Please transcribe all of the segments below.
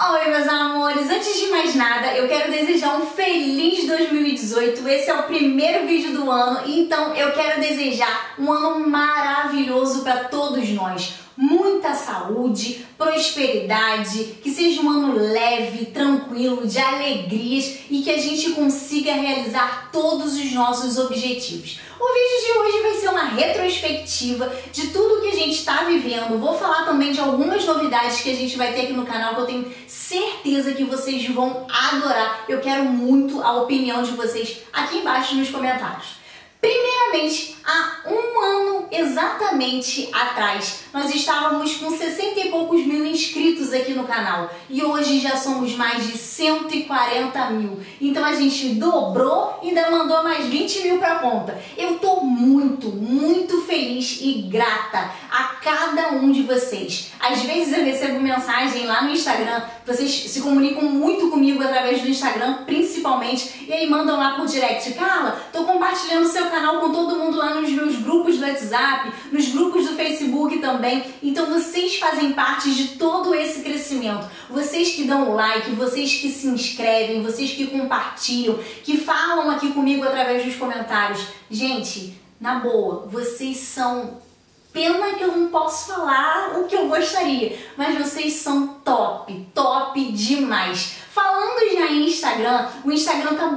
Oi, meus amores! Antes de mais nada, eu quero desejar um feliz 2018. Esse é o primeiro vídeo do ano, então eu quero desejar um ano maravilhoso para todos nós. Muita saúde, prosperidade, que seja um ano leve, tranquilo, de alegrias e que a gente consiga realizar todos os nossos objetivos. O vídeo de hoje vai ser uma retrospectiva de tudo que a gente está vivendo. Vou falar também de algumas novidades que a gente vai ter aqui no canal que eu tenho certeza que vocês vão adorar. Eu quero muito a opinião de vocês aqui embaixo nos comentários. Primeiramente, há um ano exatamente atrás, nós estávamos com 60 e poucos mil inscritos aqui no canal e hoje já somos mais de 140 mil. Então a gente dobrou e ainda mandou mais 20 mil para conta. Eu tô muito feliz e grata a cada um de vocês. Às vezes eu recebo mensagem lá no Instagram, vocês se comunicam muito comigo através do Instagram, principalmente, e aí mandam lá por direct: Carla, tô compartilhando seu canal com todo mundo lá nos meus grupos do WhatsApp, nos grupos do Facebook também. Então vocês fazem parte de todo esse crescimento. Vocês que dão o like, vocês que se inscrevem, vocês que compartilham, que falam aqui comigo através dos comentários. Gente, na boa, vocês são... Pena que eu não posso falar o que eu gostaria, mas vocês são top demais. Falando já em Instagram, o Instagram tá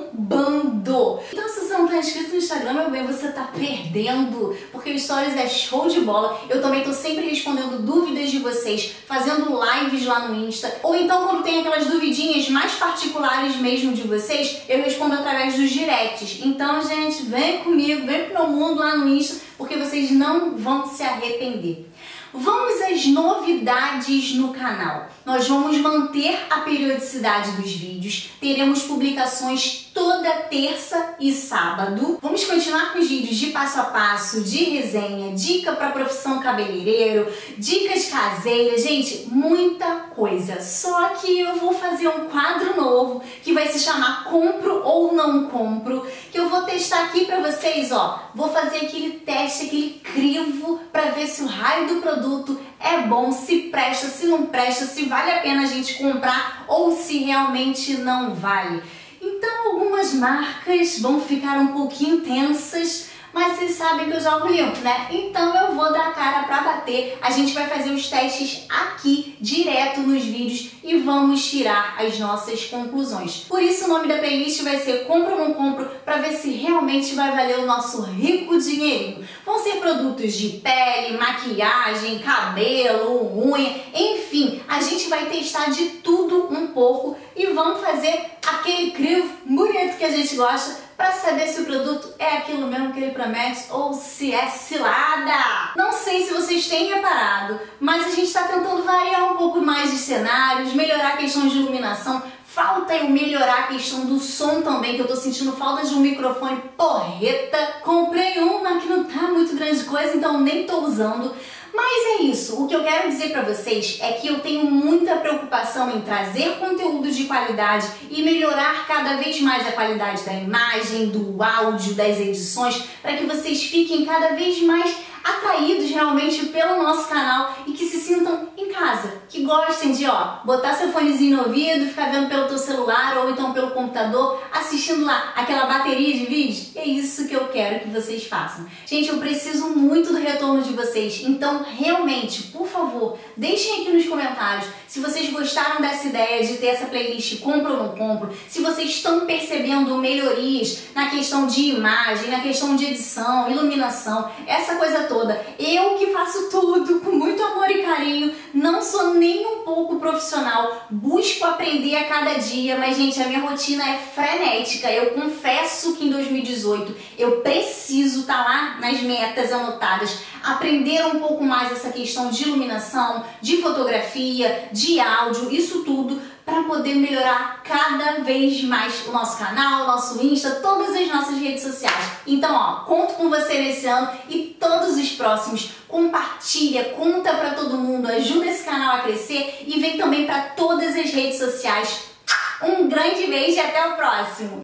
bombando. Então se você não tá inscrito no Instagram, meu bem, você tá perdendo, porque o Stories é show de bola. Eu também tô sempre respondendo dúvidas de vocês, fazendo lives lá no Insta, ou então quando tem aquelas duvidinhas mais particulares mesmo de vocês, eu respondo através dos directs. Então, gente, vem comigo, vem pro meu mundo lá no Insta, porque vocês não vão se arrepender. Vamos às novidades no canal. Nós vamos manter a periodicidade dos vídeos, teremos publicações toda terça e sábado. Vamos continuar com os vídeos de passo a passo, de resenha, dica para profissão cabeleireiro, dicas caseiras, gente, muita coisa. Só que eu vou fazer um quadro novo que vai se chamar Compro ou Não Compro, que eu vou testar aqui para vocês, ó. Vou fazer aquele teste, aquele crivo para ver se o raio do produto é bom, se presta, se não presta, se vale a pena a gente comprar ou se realmente não vale. Então algumas marcas vão ficar um pouquinho tensas, mas vocês sabem que eu jogo limpo, né? Então eu vou dar a cara pra bater. A gente vai fazer os testes aqui, direto nos vídeos, e vamos tirar as nossas conclusões. Por isso o nome da playlist vai ser Compro ou Não Compro, pra ver se realmente vai valer o nosso rico dinheirinho. Vão ser produtos de pele, maquiagem, cabelo, unha, enfim, a gente vai testar de tudo um pouco e vamos fazer aquele crivo bonito que a gente gosta, para saber se o produto é aquilo mesmo que ele promete ou se é cilada. Não sei se vocês têm reparado, mas a gente está tentando variar um pouco mais de cenários, melhorar a questão de iluminação. Falta eu melhorar a questão do som também, que eu tô sentindo falta de um microfone porreta. Comprei um, mas que não tá muito grande coisa, então nem tô usando. Mas é isso, o que eu quero dizer pra vocês é que eu tenho muita preocupação em trazer conteúdo de qualidade e melhorar cada vez mais a qualidade da imagem, do áudio, das edições, para que vocês fiquem cada vez mais atraídos realmente pelo nosso canal e que se sintam em casa, que gostem de, ó, botar seu fonezinho no ouvido, ficar vendo pelo teu celular ou então pelo computador, assistindo lá aquela bateria de vídeos. É isso que eu quero que vocês façam. Gente, eu preciso muito do retorno de vocês, então realmente, por favor, deixem aqui nos comentários se vocês gostaram dessa ideia de ter essa playlist Compro ou Não Compro, se vocês estão percebendo melhorias na questão de imagem, na questão de edição, iluminação, essa coisa toda. Eu que faço tudo com muito amor e carinho, não sou nem um pouco profissional, busco aprender a cada dia, mas gente, a minha rotina é frenética. Eu confesso que em 2018 eu preciso estar lá nas metas anotadas, aprender um pouco mais essa questão de iluminação, de fotografia, de áudio, isso tudo para poder melhorar cada vez mais o nosso canal, o nosso Insta, todas as nossas redes sociais. Então, ó, conto com você nesse ano e todos os próximos. Compartilha, conta para todo mundo, ajuda esse canal a crescer e vem também para todas as redes sociais. Um grande beijo e até o próximo!